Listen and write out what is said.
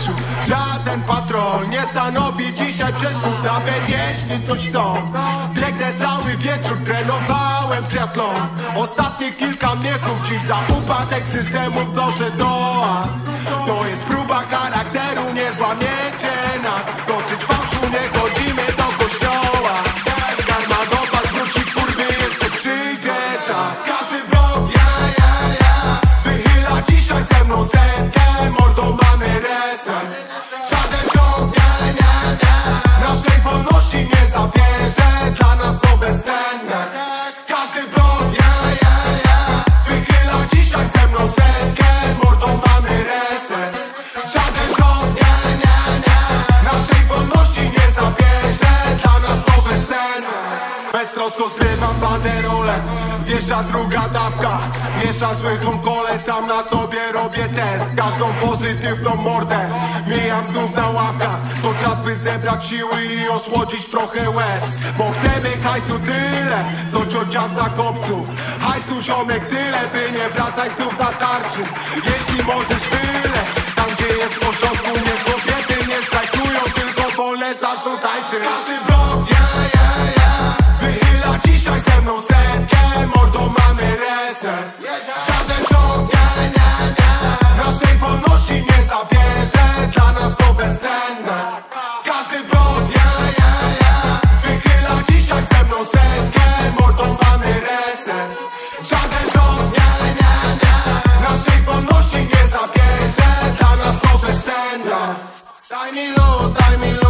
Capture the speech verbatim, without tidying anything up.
powietrzu. Żaden patrol nie stanowi dzisiaj przeszkód, nawet jeśli coś chcą. Biegnę cały wieczór, trenowałem triatlon. Ostatnie kilka miechów dziś za upadek systemu wznoszę toast. To jest próba charakteru, nie złamiecie nas. Dosyć fałszu, nie chodzimy do kościoła. Karma do was wróci, kurwy, jeszcze przyjdzie czas. Każdy blok, ja, ja, ja, wychyla dzisiaj ze mną setkę. Mordą mamy reset. Żaden rząd, ja, ja, ja, naszej wolności nie zabierze. Dla nas to bezcenne. Każdy blok, ja, ja, ja, wychyla dzisiaj ze mną setkę. Mordą mamy reset. Żaden rząd, ja, ja, ja, naszej wolności nie zabierze. Dla nas to bezcenne. Beztrosko zgrywam banderole, wjeżdża druga dawka. Mieszam zwykłą kolę, sam na sobie robię test. Każdą pozytywną mordę mijam znów na ławkach. To czas, by zebrać siły i osłodzić trochę łez. Bo chcemy hajsu tyle, co ciocia w Zakopcu. Hajsu ziomek tyle, by nie wracać znów na tarczy. Jeśli możesz tyle, tam gdzie jest w porządku. Niech kobiety nie strajkują, tylko wolne zaczną tańczyć. Każdy blok, ja, ja, ja, wychyla dzisiaj ze mną setkę. Mordą mamy reset. Żaden rząd, ja, ja, ja, naszej wolności nie zabierze. Dla nas to bezcenne. Każdy blok, ja, ja, ja, wychyla dzisiaj ze mną setkę. Mordą mamy reset. Żaden rząd, ja, ja, ja, naszej wolności nie zabierze. Dla nas to bezcenne. Daj mi luz, daj mi luz.